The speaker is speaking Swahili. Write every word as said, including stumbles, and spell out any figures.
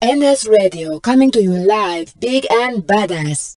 N S Radio coming to you live, big and badass.